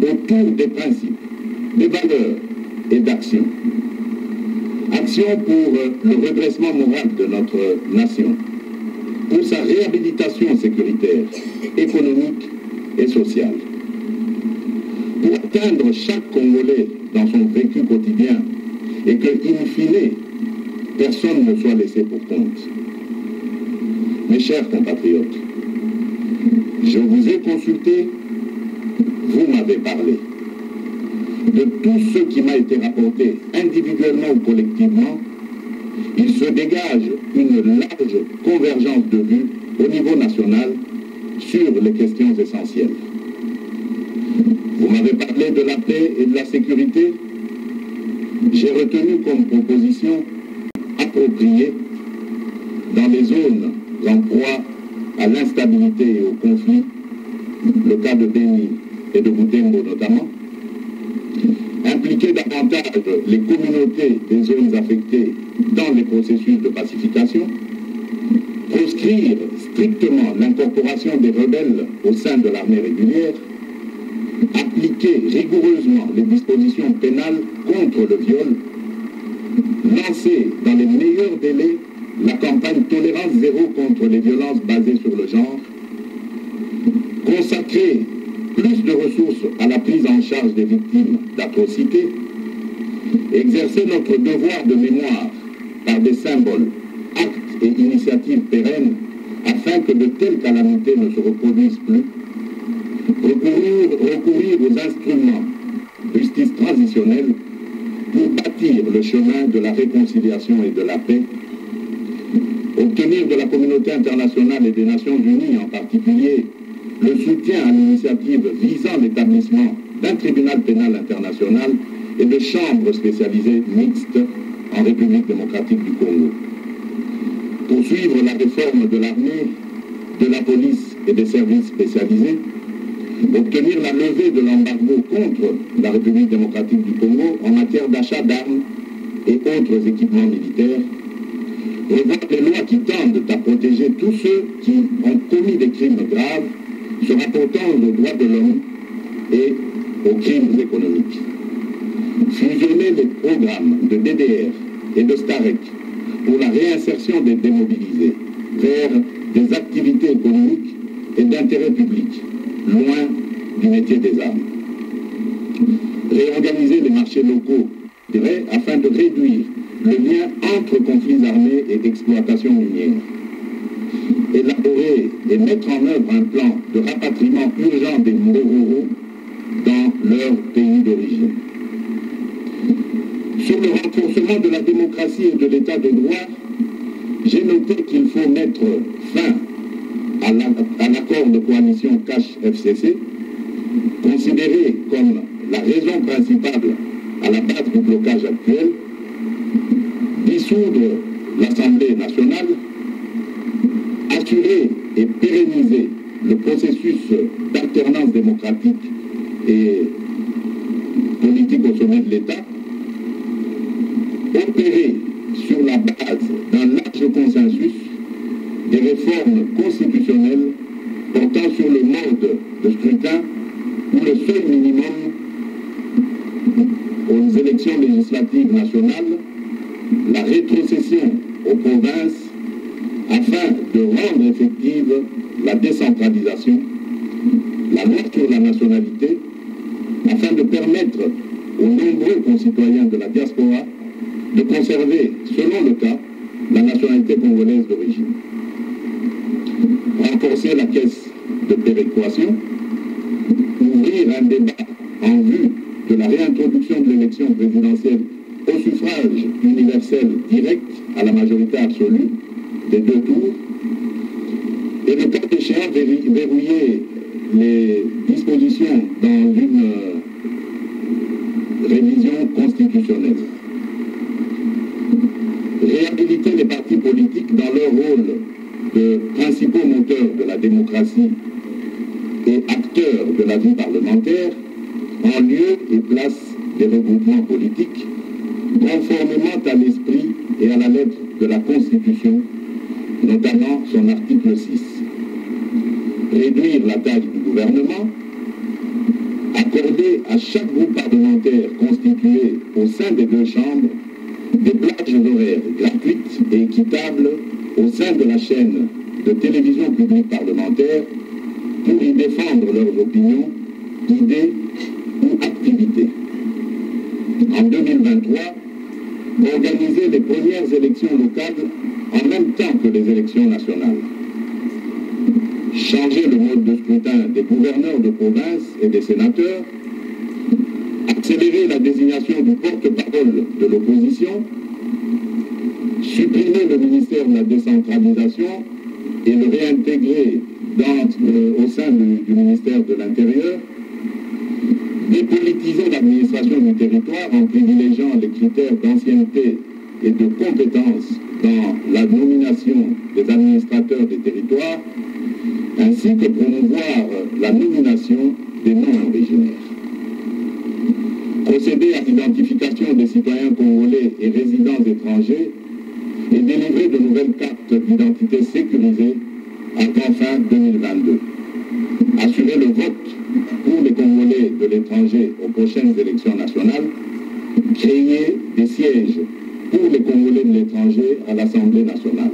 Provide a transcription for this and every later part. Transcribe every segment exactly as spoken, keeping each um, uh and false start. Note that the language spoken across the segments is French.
autour des principes, des valeurs et d'actions. Action pour le redressement moral de notre nation, pour sa réhabilitation sécuritaire, économique et sociale. Pour atteindre chaque Congolais dans son vécu quotidien et que, in fine, personne ne soit laissé pour compte. Mes chers compatriotes, je vous ai consulté, vous m'avez parlé. De tout ce qui m'a été rapporté individuellement ou collectivement, il se dégage une large convergence de vues au niveau national sur les questions essentielles. Vous m'avez parlé de la paix et de la sécurité. J'ai retenu comme proposition appropriée dans les zones en proie à l'instabilité et au conflit, le cas de Béni et de Butembo notamment, impliquer davantage les communautés des zones affectées dans les processus de pacification, proscrire strictement l'incorporation des rebelles au sein de l'armée régulière, appliquer rigoureusement les dispositions pénales contre le viol, lancer dans les meilleurs délais la campagne Tolérance zéro contre les violences basées sur le genre, consacrer plus de ressources à la prise en charge des victimes d'atrocités, exercer notre devoir de mémoire par des symboles, actes et initiatives pérennes afin que de telles calamités ne se reproduisent plus, recourir, recourir aux instruments de justice transitionnelle pour bâtir le chemin de la réconciliation et de la paix, obtenir de la communauté internationale et des Nations Unies en particulier le soutien à l'initiative visant l'établissement d'un tribunal pénal international et de chambres spécialisées mixtes en République démocratique du Congo. Poursuivre la réforme de l'armée, de la police et des services spécialisés, obtenir la levée de l'embargo contre la République démocratique du Congo en matière d'achat d'armes et autres équipements militaires, revoir les lois qui tendent à protéger tous ceux qui ont commis des crimes graves se rapportant aux droits de l'homme et aux crimes économiques. Fusionner les programmes de D D R et de STAREC pour la réinsertion des démobilisés vers des activités économiques et d'intérêt public, loin du métier des armes. Réorganiser les marchés locaux afin de réduire le lien entre conflits armés et exploitation minière. Élaborer et mettre en œuvre un plan de rapatriement urgent des Mororo dans leur pays d'origine. Sur le renforcement de la démocratie et de l'état de droit, j'ai noté qu'il faut mettre fin à l'accord de coalition Cache-F C C, considéré comme la raison principale à la base du blocage actuel, dissoudre l'Assemblée nationale, assurer et pérenniser le processus d'alternance démocratique et politique au sommet de l'État, opérer sur la base d'un large consensus des réformes constitutionnelles portant sur le mode de scrutin où le seuil minimum aux élections législatives nationales, la rétrocession aux provinces afin de rendre effective la décentralisation, la loi sur la nationalité, afin de permettre aux nombreux concitoyens de la diaspora de conserver, selon le cas, la nationalité congolaise d'origine. Renforcer la caisse de péréquation, ouvrir un débat en vue de la réintroduction de l'élection présidentielle au suffrage universel direct à la majorité absolue des deux tours, et le cas échéant verrouiller les dispositions dans une révision constitutionnelle. Réhabiliter les partis politiques dans leur rôle de principaux moteurs de la démocratie et acteurs de la vie parlementaire en lieu et place des regroupements politiques, conformément à l'esprit et à la lettre de la Constitution, notamment son article six. Réduire la taille du gouvernement, accorder à chaque groupe parlementaire constitué au sein des deux chambres des plages horaires gratuites et équitables au sein de la chaîne de télévision publique parlementaire pour y défendre leurs opinions, idées ou activités. En deux mille vingt-trois, organiser les premières élections locales en même temps que les élections nationales. Changer le mode de scrutin des gouverneurs de province et des sénateurs, accélérer la désignation du porte-parole de l'opposition, supprimer le ministère de la décentralisation et le réintégrer dans, euh, au sein du, du ministère de l'Intérieur, dépolitiser l'administration du territoire en privilégiant les critères d'ancienneté et de compétence dans la nomination des administrateurs des territoires, ainsi que promouvoir la nomination des non-originaires. Procéder à l'identification des citoyens congolais et résidents étrangers et délivrer de nouvelles cartes d'identité sécurisées avant fin deux mille vingt-deux. Assurer le vote pour les Congolais de l'étranger aux prochaines élections nationales, créer des sièges pour les Congolais de l'étranger à l'Assemblée nationale.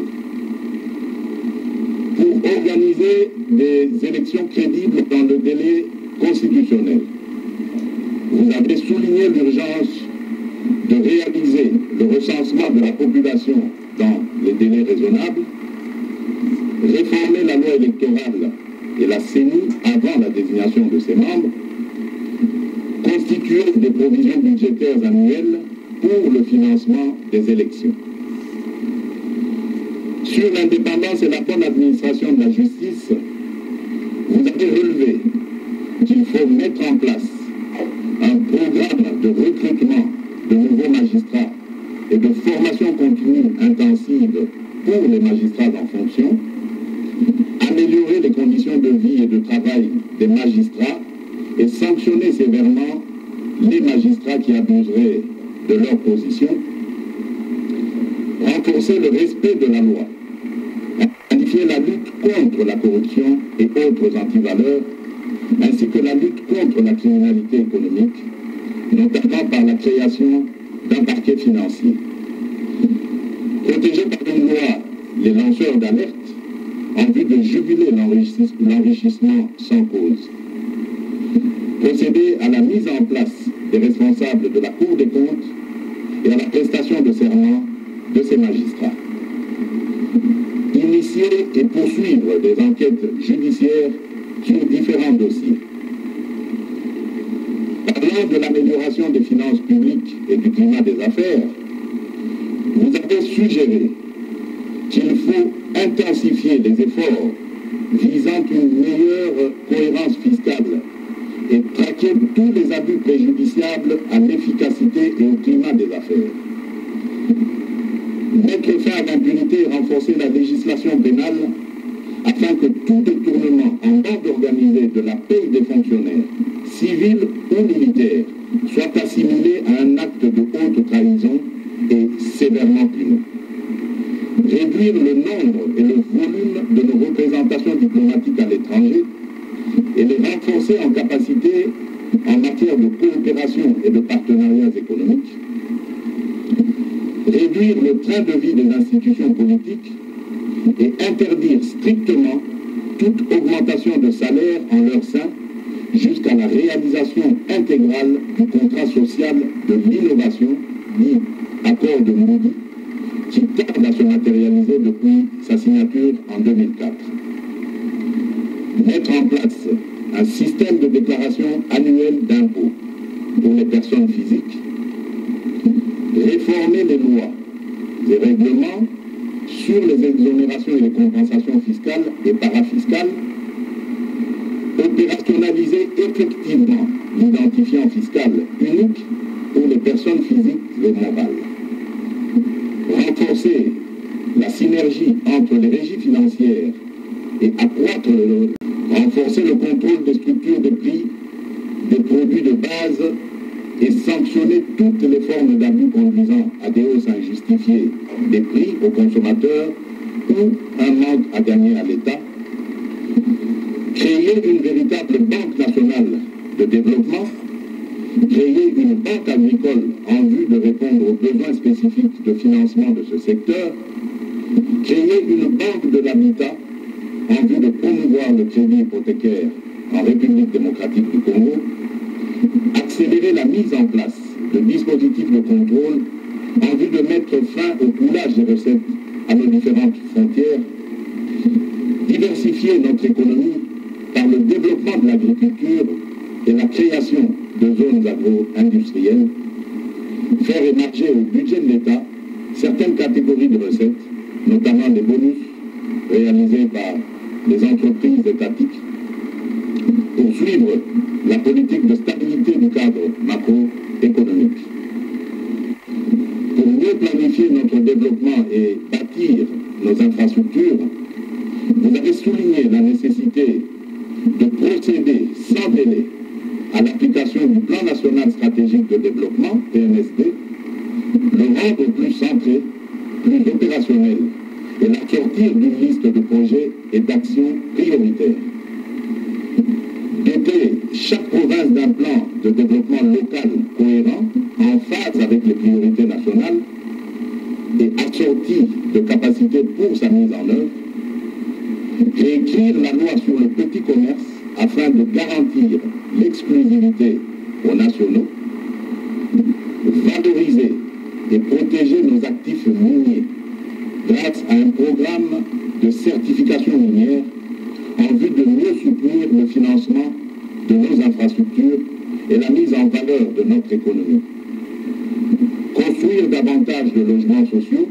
Pour organiser des élections crédibles dans le délai constitutionnel, vous avez souligné l'urgence de réaliser le recensement de la population dans les délais raisonnables, réformer la loi électorale et la C E N I avant la désignation de ses membres, constituer des provisions budgétaires annuelles pour le financement des élections. Sur l'indépendance et la bonne administration de la justice, vous avez relevé qu'il faut mettre en place un programme de recrutement de nouveaux magistrats et de formation continue intensive pour les magistrats en fonction, améliorer les conditions de vie et de travail des magistrats et sanctionner sévèrement les magistrats qui abuseraient de leur position, renforcer le respect de la loi, intensifier la lutte contre la corruption et autres antivaleurs, ainsi que la lutte contre la criminalité économique, notamment par la création d'un parquet financier. Protéger par une loi les lanceurs d'alerte en vue de juguler l'enrichissement sans cause. Procéder à la mise en place des responsables de la Cour des comptes et à la prestation de serment de ces magistrats. Initier et poursuivre des enquêtes judiciaires sur différents dossiers. Parlant de l'amélioration des finances publiques et du climat des affaires, vous avez suggéré qu'il faut intensifier les efforts visant une meilleure cohérence fiscale et traquer tous les abus préjudiciables à l'efficacité et au climat des affaires. Mettre fin à l'impunité et renforcer la législation pénale afin que tout détournement en bande organisée de la paye des fonctionnaires, civils ou militaires, soit assimilé à un acte de haute trahison et sévèrement puni. Réduire le nombre et le volume de nos représentations diplomatiques à l'étranger et les renforcer en capacité en matière de coopération et de partenariats économiques. Réduire le train de vie des institutions politiques et interdire strictement toute augmentation de salaire en leur sein jusqu'à la réalisation intégrale du contrat social de l'innovation, dit accord de Moody, qui tarde à se matérialiser depuis sa signature en deux mille quatre. Mettre en place un système de déclaration annuelle d'impôts pour les personnes physiques, réformer les lois et règlements sur les exonérations et les compensations fiscales et parafiscales, opérationnaliser effectivement l'identifiant fiscal unique pour les personnes physiques et morales, renforcer la synergie entre les régies financières et accroître le, renforcer le contrôle des structures de prix des produits de base et sanctionner toutes les formes d'abus conduisant à des hausses injustifiées des prix aux consommateurs ou un manque à gagner à l'État, créer une véritable banque nationale de développement, créer une banque agricole en vue de répondre aux besoins spécifiques de financement de ce secteur, créer une banque de l'habitat en vue de promouvoir le crédit hypothécaire en République démocratique du Congo, accélérer la mise en place de dispositifs de contrôle en vue de mettre fin au coulage des recettes à nos différentes frontières, diversifier notre économie par le développement de l'agriculture et la création de zones agro-industrielles, faire émerger au budget de l'État certaines catégories de recettes, notamment les bonus réalisés par les entreprises étatiques, poursuivre la politique de stabilité du cadre macroéconomique. Pour mieux planifier notre développement et bâtir nos infrastructures, vous avez souligné la nécessité de procéder sans délai à l'application du Plan national stratégique de développement, P N S D, le rendre plus centré, plus opérationnel et l'assortir d'une liste de projets et d'actions prioritaires. Doter chaque province d'un plan de développement local cohérent, en phase avec les priorités nationales et assorti de capacités pour sa mise en œuvre, réécrire la loi sur le petit commerce afin de garantir l'exclusivité aux nationaux, valoriser et protéger nos actifs miniers grâce à un programme de certification minière en vue de mieux soutenir le financement de nos infrastructures et la mise en valeur de notre économie. Construire davantage de logements sociaux,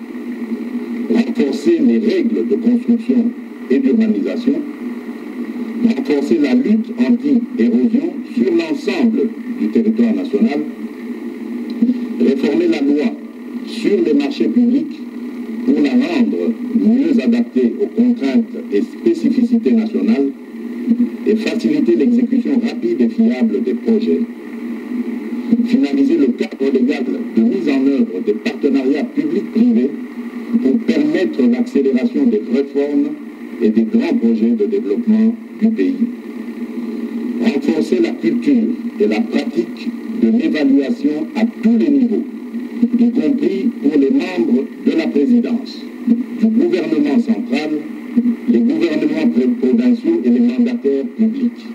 renforcer les règles de construction et d'urbanisation, renforcer la lutte anti-érosion sur l'ensemble du territoire national, réformer la loi sur les marchés publics pour la rendre mieux adaptée aux contraintes et spécificités nationales et faciliter l'exécution rapide et fiable des projets, finaliser le cadre légal de mise en œuvre des partenariats publics-privés pour permettre l'accélération des réformes et des grands projets de développement du pays, renforcer la culture et la pratique de l'évaluation à tous les niveaux, y compris pour les membres de la présidence, du gouvernement central, les gouvernements provinciaux et les mandataires publics.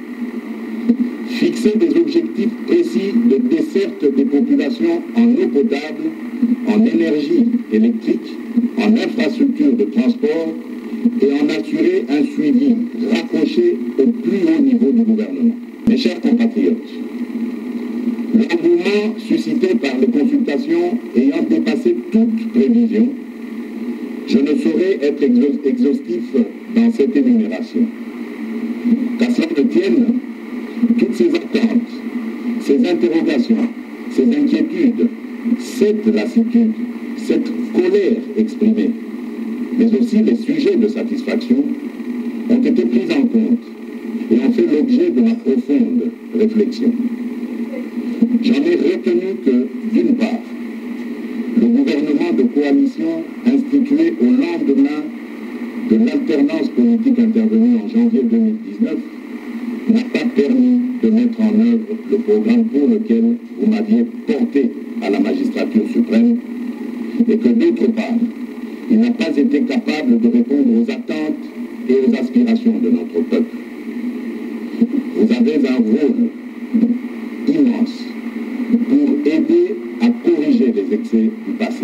Fixer des objectifs précis de desserte des populations en eau potable, en énergie électrique, en infrastructures de transport et en assurer un suivi rapproché au plus haut niveau du gouvernement. Mes chers compatriotes, l'engouement suscité par les consultations ayant dépassé toute prévision, je ne saurais être exhaustif dans cette énumération. Qu'à cela ne tienne, toutes ces attentes, ces interrogations, ces inquiétudes, cette lassitude, cette colère exprimée, mais aussi les sujets de satisfaction, ont été pris en compte et ont fait l'objet de ma profonde réflexion. J'en ai retenu que, d'une part, le gouvernement de coalition institué au lendemain de l'alternance politique intervenue en janvier deux mille dix-neuf n'a pas permis de mettre en œuvre le programme pour lequel vous m'aviez porté à la magistrature suprême, et que d'autre part, il n'a pas été capable de répondre aux attentes et aux aspirations de notre peuple. Vous avez un rôle immense pour aider à corriger les excès du passé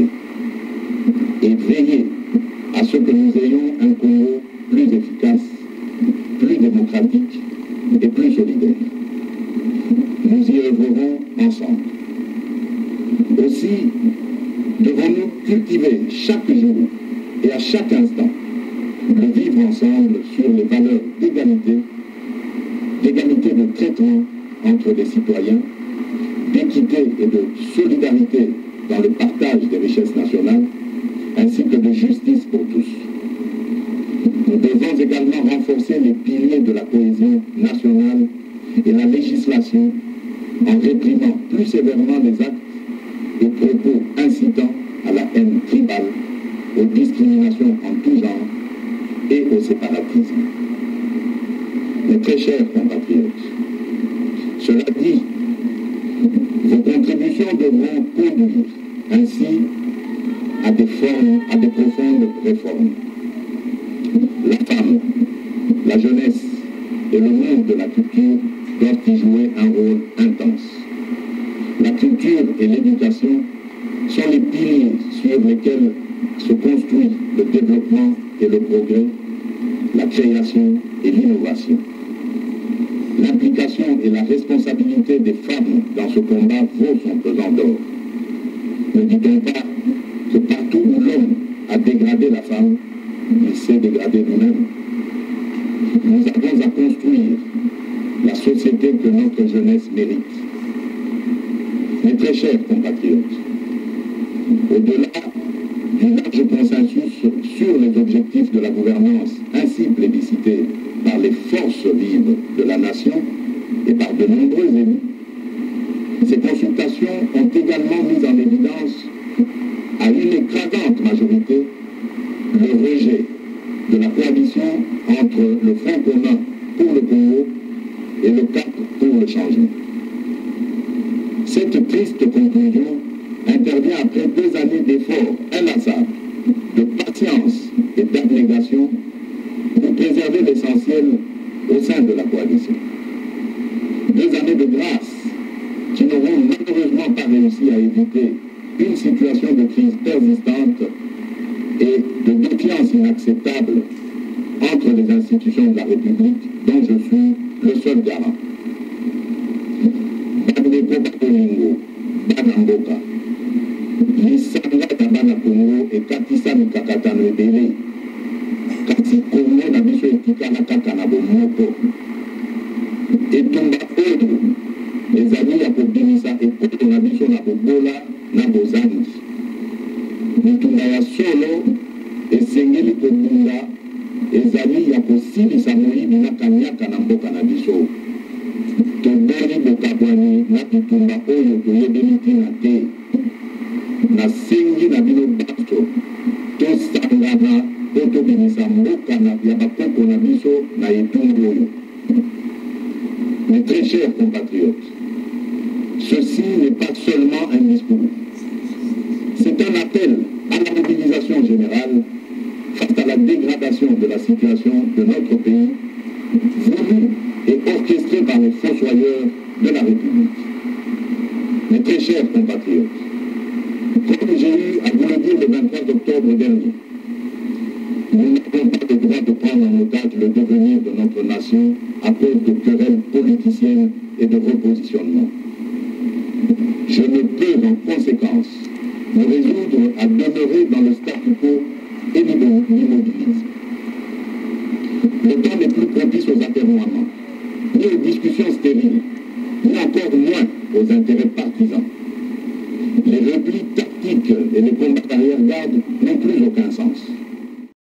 et veiller à ce que nous ayons un Congo plus efficace, plus démocratique et plus solidaire. Nous y œuvrerons ensemble. Aussi, devons-nous cultiver chaque jour et à chaque instant le vivre ensemble sur les valeurs d'égalité, d'égalité de traitement entre les citoyens, d'équité et de solidarité dans le partage des richesses nationales, ainsi que de justice pour tous. Nous devons également renforcer les piliers de la cohésion nationale et la législation en réprimant plus sévèrement les actes et propos incitant à la haine tribale, aux discriminations en tout genre et au séparatisme. Mes très chers compatriotes, Cela dit, vos contributions devront conduire ainsi à des formes, à des profondes réformes. La femme, la jeunesse et le monde de la culture doivent y jouer un rôle intense. La culture et l'éducation sont les piliers sur lesquels se construit le développement et le progrès, la création et l'innovation. L'implication et la responsabilité des femmes dans ce combat vaut son pesant d'or. Ne dit-on pas que partout où l'homme a dégradé la femme, il s'est dégradé lui-même? Nous avons à construire la société que notre jeunesse mérite. Mes très chers compatriotes, au-delà du large consensus sur les objectifs de la gouvernance ainsi plébiscités par les forces vives de la nation et par de nombreux élus, ces consultations ont également mis en évidence à une écrasante majorité le rejet de la coalition entre le Front commun pour le Congo et le Cap pour le changement. Cette triste conclusion intervient après deux années d'efforts inlassables, de patience et d'abnégation pour préserver l'essentiel au sein de la coalition. Deux années de grâce qui n'auront malheureusement pas réussi à éviter une situation de crise persistante et de défiance inacceptable entre les institutions de la République dont je suis le seul garant. Bandeko Bakolingo, Banamboka, Lisanga Tabana Congo et Katisa Mikakatano Ebele, Kasi Kongo na biso etikala kaka na bomoko, etumba oyo ezali ya kobimisa ekoto na biso na bobola na bozangi. Mitumba ya solo esengeli kobunda ezali ya kosilisa moyibi na kanyaka na mboka na biso. Tobeli bokabwani na bitumba oyo toyebeli ntina te. Nasengi na bino bato tosangana po tobimisa mboka ya bakoko na biso na etumbu oyo. Mes très chers compatriotes, ceci n'est pas seulement un discours. C'est un appel à la mobilisation générale face à la dégradation de la situation de notre pays, voulu et orchestré par les fossoyeurs de la République. Mes très chers compatriotes, comme j'ai eu à vous le dire le vingt-trois octobre dernier, nous n'avons pas le droit de prendre en otage le devenir de notre nation à cause de querelles politiciennes et de repositionnement. Je ne peux en conséquence me résoudre à demeurer dans le statu quo et l'immobilisme. Le temps n'est plus propice aux atermoiements, ni aux discussions stériles, ni encore moins aux intérêts partisans. Les replis tactiques et les combats d'arrière-garde n'ont plus aucun sens.